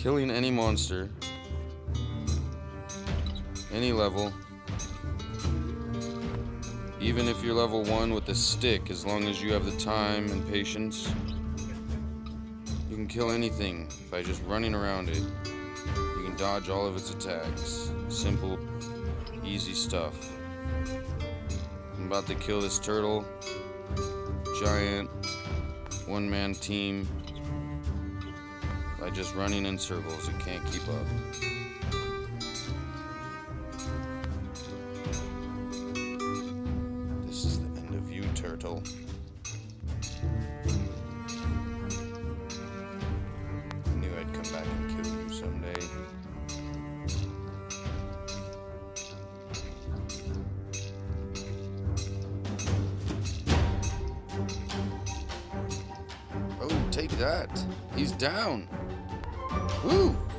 killing any monster, any level, even if you're level 1 with a stick, as long as you have the time and patience, you can kill anything by just running around it. You can dodge all of its attacks. Simple, easy stuff. I'm about to kill this turtle. Giant, one-man team. By just running in circles, it can't keep up. This is the end of you, turtle. I knew I'd come back and kill you someday. Oh, take that. He's down. Woo!